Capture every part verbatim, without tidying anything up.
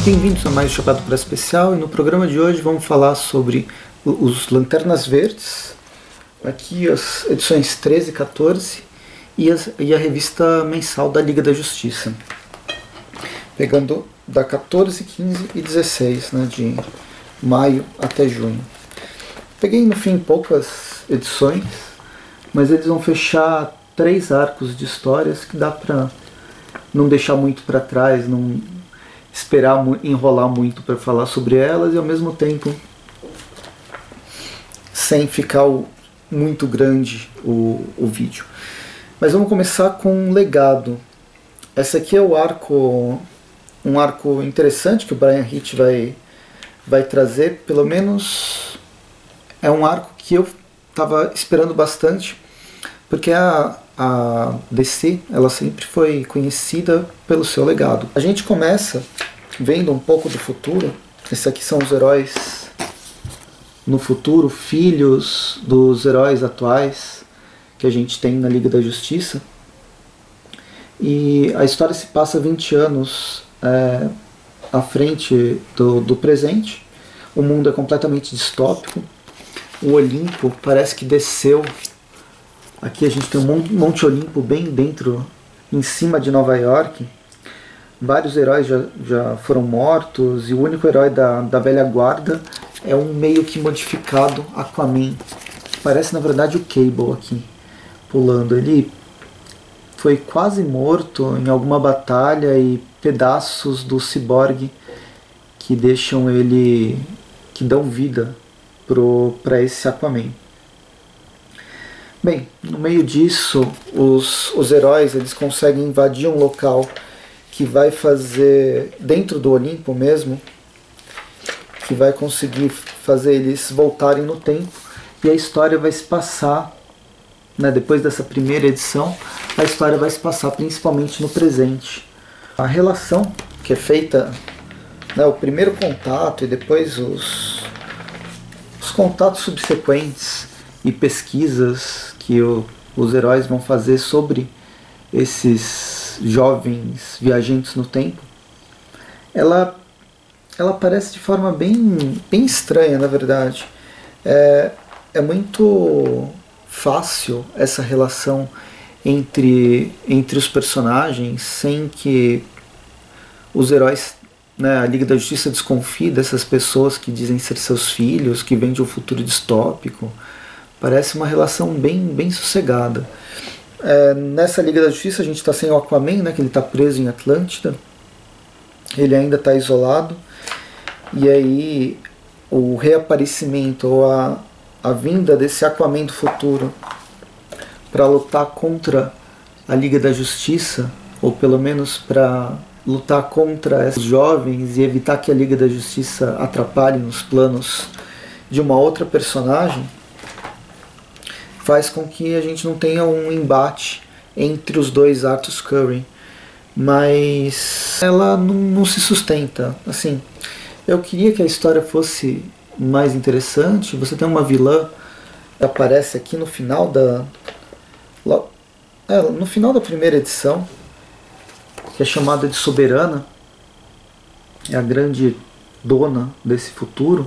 Bem-vindos a mais um Chapado para Especial, e no programa de hoje vamos falar sobre os Lanternas Verdes, aqui as edições treze e quatorze e, as, e a revista mensal da Liga da Justiça, pegando da quatorze, quinze e dezesseis, né, de maio até junho. Peguei no fim poucas edições, mas eles vão fechar três arcos de histórias que dá para não deixar muito para trás, não esperar enrolar muito para falar sobre elas e ao mesmo tempo sem ficar o, muito grande o, o vídeo. Mas vamos começar com um legado. Esse aqui é o arco, um arco interessante que o Bryan Hitch vai, vai trazer. Pelo menos é um arco que eu estava esperando bastante, porque a A D C, ela sempre foi conhecida pelo seu legado. A gente começa vendo um pouco do futuro. Esses aqui são os heróis no futuro, filhos dos heróis atuais que a gente tem na Liga da Justiça. E a história se passa vinte anos é, à frente do, do presente. O mundo é completamente distópico. O Olimpo parece que desceu. Aqui a gente tem um Monte Olimpo bem dentro, em cima de Nova York. Vários heróis já, já foram mortos, e o único herói da, da velha guarda é um meio que modificado Aquaman. Parece na verdade o Cable aqui, pulando. Ele foi quase morto em alguma batalha e pedaços do ciborgue que deixam ele, que dão vida para esse Aquaman. Bem, no meio disso, os, os heróis eles conseguem invadir um local que vai fazer, dentro do Olimpo mesmo, que vai conseguir fazer eles voltarem no tempo, e a história vai se passar, né, depois dessa primeira edição, a história vai se passar principalmente no presente. A relação que é feita, né, o primeiro contato e depois os, os contatos subsequentes e pesquisas que o, os heróis vão fazer sobre esses jovens viajantes no tempo, ela, ela aparece de forma bem, bem estranha, na verdade. É, é muito fácil essa relação entre, entre os personagens, sem que os heróis, né, a Liga da Justiça desconfie dessas pessoas que dizem ser seus filhos, que vêm de um futuro distópico. Parece uma relação bem, bem sossegada. É, nessa Liga da Justiça a gente está sem o Aquaman, né, que ele está preso em Atlântida. Ele ainda está isolado. E aí o reaparecimento ou a, a vinda desse Aquaman do futuro para lutar contra a Liga da Justiça, ou pelo menos para lutar contra esses jovens e evitar que a Liga da Justiça atrapalhe nos planos de uma outra personagem, faz com que a gente não tenha um embate entre os dois Arthur Curry, mas ela não, não se sustenta. Assim, eu queria que a história fosse mais interessante. Você tem uma vilã que aparece aqui no final da é, no final da primeira edição, que é chamada de Soberana, é a grande dona desse futuro.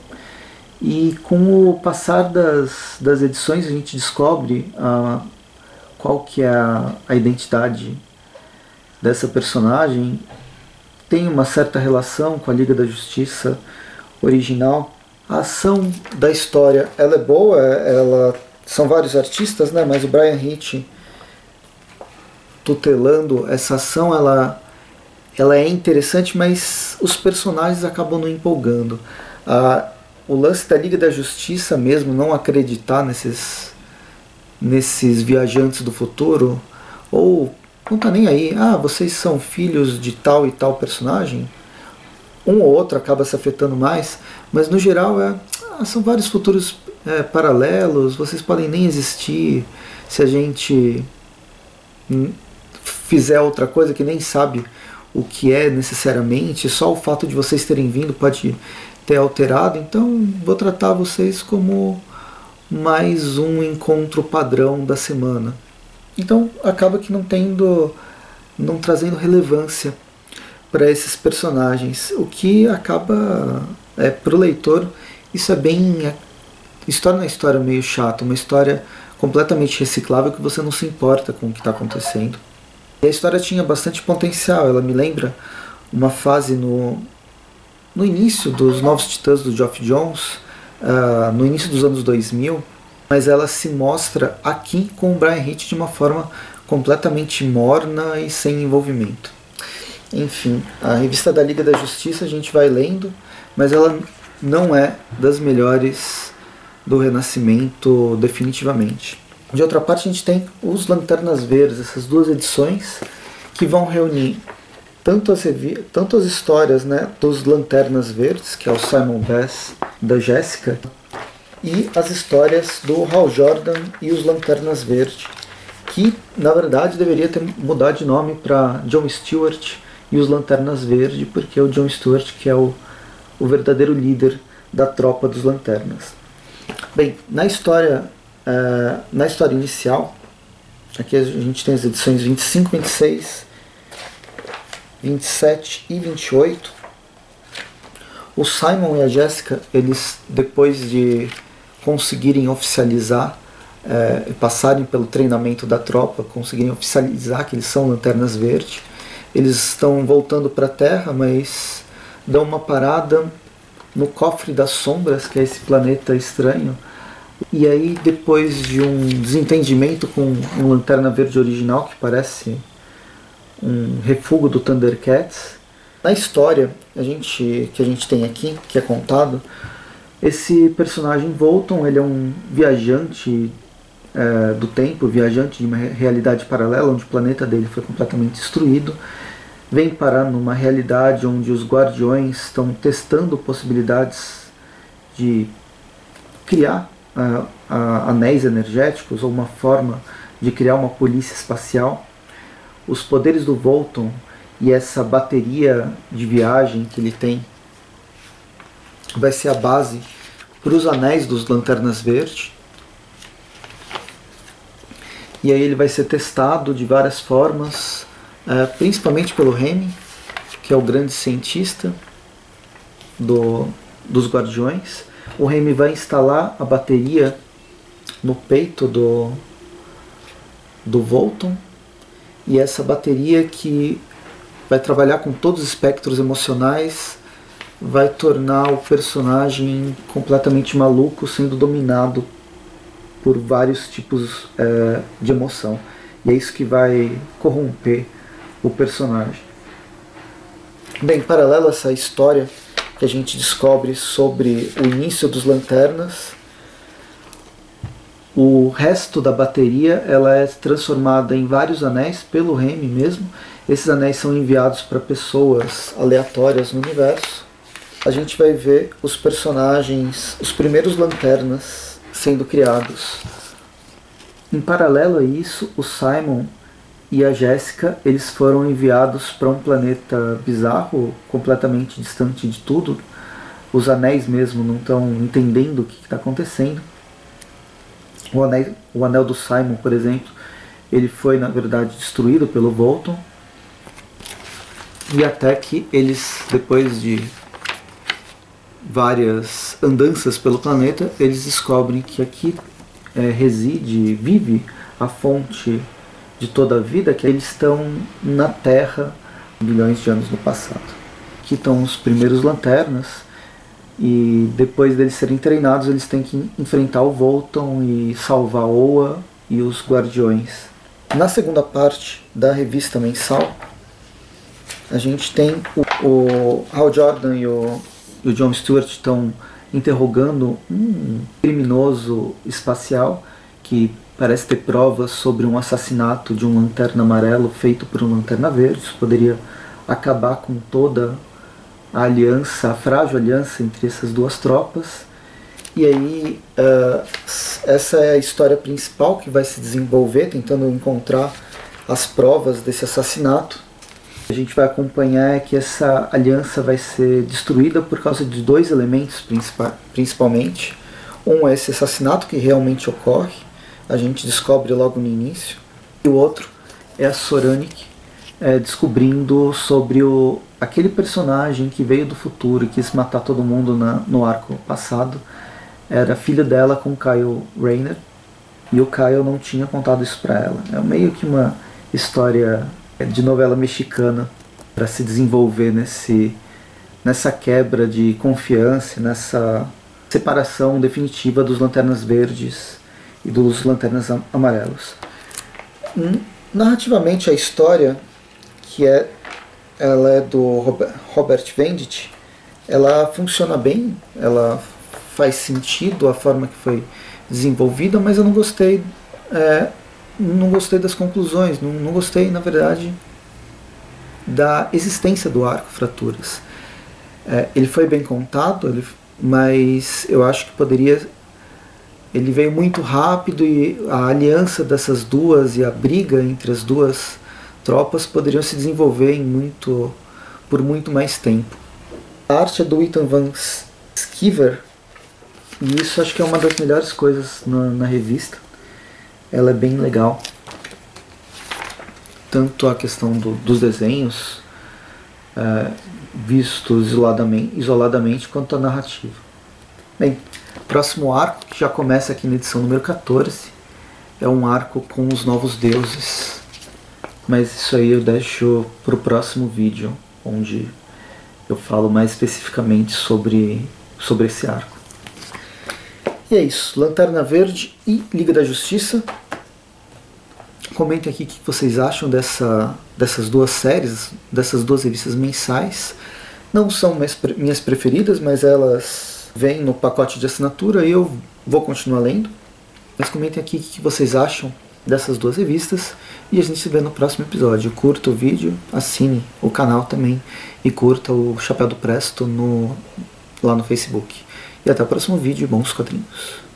E com o passar das, das edições a gente descobre uh, qual que é a, a identidade dessa personagem. Tem uma certa relação com a Liga da Justiça original. A ação da história ela é boa, ela, são vários artistas, né, mas o Bryan Hitch tutelando essa ação, ela, ela é interessante, mas os personagens acabam não empolgando. Uh, O lance da Liga da Justiça mesmo, não acreditar nesses, nesses viajantes do futuro, ou não tá nem aí, ah, vocês são filhos de tal e tal personagem, um ou outro acaba se afetando mais, mas no geral é, ah, são vários futuros é, paralelos, vocês podem nem existir se a gente fizer outra coisa que nem sabe o que é necessariamente, só o fato de vocês terem vindo pode ter alterado, então vou tratar vocês como mais um encontro padrão da semana. Então acaba que não tendo, não trazendo relevância para esses personagens, o que acaba, é, para o leitor, isso é bem, isso torna a história meio chata, uma história completamente reciclável que você não se importa com o que está acontecendo. E a história tinha bastante potencial, ela me lembra uma fase no, no início dos Novos Titãs do Geoff Johns, uh, no início dos anos dois mil, mas ela se mostra aqui com o Bryan Hitch de uma forma completamente morna e sem envolvimento. Enfim, a revista da Liga da Justiça a gente vai lendo, mas ela não é das melhores do Renascimento definitivamente. De outra parte, a gente tem os Lanternas Verdes, essas duas edições que vão reunir tanto as, tanto as histórias, né, dos Lanternas Verdes, que é o Simon Bass, da Jéssica, e as histórias do Hal Jordan e os Lanternas Verdes, que na verdade deveria ter mudado de nome para John Stewart e os Lanternas Verdes, porque é o John Stewart que é o, o verdadeiro líder da tropa dos Lanternas. Bem, na história, uh, na história inicial, aqui a gente tem as edições vinte e cinco, vinte e seis, vinte e sete e vinte e oito. O Simon e a Jéssica, eles, depois de conseguirem oficializar é, e passarem pelo treinamento da tropa, conseguirem oficializar que eles são Lanternas Verdes, eles estão voltando para a Terra, mas dão uma parada no Cofre das Sombras, que é esse planeta estranho, e aí depois de um desentendimento com um Lanterna Verde original, que parece um refúgio do Thundercats, na história a gente, que a gente tem aqui, que é contado, esse personagem Volton, ele é um viajante é, do tempo, viajante de uma realidade paralela, onde o planeta dele foi completamente destruído, vem parar numa realidade onde os Guardiões estão testando possibilidades de criar uh, uh, anéis energéticos, ou uma forma de criar uma polícia espacial. Os poderes do Volton e essa bateria de viagem que ele tem vai ser a base para os anéis dos Lanternas Verdes. E aí ele vai ser testado de várias formas, é, principalmente pelo Remy, que é o grande cientista do, dos Guardiões. O Remy vai instalar a bateria no peito do, do Volton, e essa bateria, que vai trabalhar com todos os espectros emocionais, vai tornar o personagem completamente maluco, sendo dominado por vários tipos é, de emoção. E é isso que vai corromper o personagem. Bem, em paralelo a essa história que a gente descobre sobre o início dos Lanternas, o resto da bateria ela é transformada em vários anéis pelo Remy mesmo. Esses anéis são enviados para pessoas aleatórias no universo. A gente vai ver os personagens, os primeiros Lanternas sendo criados. Em paralelo a isso, o Simon e a Jéssica, eles foram enviados para um planeta bizarro, completamente distante de tudo. Os anéis mesmo não estão entendendo o que está acontecendo. O anel, o anel do Simon, por exemplo, ele foi na verdade destruído pelo Volton. E até que eles, depois de várias andanças pelo planeta, eles descobrem que aqui é, reside, vive a fonte de toda a vida, que eles estão na Terra bilhões de anos no passado. Aqui estão os primeiros Lanternas, e depois deles serem treinados, eles têm que enfrentar o Volton e salvar Oa e os Guardiões. Na segunda parte da revista mensal, a gente tem o, o Hal Jordan e o e o John Stewart estão interrogando um criminoso espacial que parece ter provas sobre um assassinato de um Lanterna Amarelo feito por um Lanterna Verde. Isso poderia acabar com toda a aliança, a frágil aliança entre essas duas tropas. E aí uh, essa é a história principal que vai se desenvolver, tentando encontrar as provas desse assassinato. A gente vai acompanhar que essa aliança vai ser destruída por causa de dois elementos principalmente. Um é esse assassinato que realmente ocorre, a gente descobre logo no início. E o outro é a Soranik, é, descobrindo sobre o, aquele personagem que veio do futuro e quis matar todo mundo na, no arco passado. Era filho dela com Kyle Rayner, e o Kyle não tinha contado isso pra ela. É meio que uma história de novela mexicana para se desenvolver nesse, nessa quebra de confiança, nessa separação definitiva dos Lanternas Verdes e dos Lanternas Amarelos. Narrativamente, a história, que é, ela é do Robert Venditti, ela funciona bem, ela faz sentido a forma que foi desenvolvida, mas eu não gostei, é, não gostei das conclusões, não, não gostei, na verdade, da existência do arco Fraturas. É, ele foi bem contado, ele, mas eu acho que poderia... Ele veio muito rápido e a aliança dessas duas e a briga entre as duas tropas poderiam se desenvolver em muito, por muito mais tempo. A arte é do Ethan Van Sciver, e isso acho que é uma das melhores coisas na, na revista. Ela é bem legal. Tanto a questão do, dos desenhos, é, vistos isoladamente, isoladamente, quanto a narrativa. Bem, próximo arco, que já começa aqui na edição número quatorze, é um arco com os novos deuses. Mas isso aí eu deixo para o próximo vídeo, onde eu falo mais especificamente sobre, sobre esse arco. E é isso, Lanterna Verde e Liga da Justiça. Comentem aqui o que vocês acham dessa, dessas duas séries, dessas duas revistas mensais. Não são minhas, minhas preferidas, mas elas vêm no pacote de assinatura e eu vou continuar lendo. Mas comentem aqui o que vocês acham dessas duas revistas e a gente se vê no próximo episódio. Curta o vídeo, assine o canal também e curta o Chapéu do Presto no, lá no Facebook. E até o próximo vídeo, bons quadrinhos.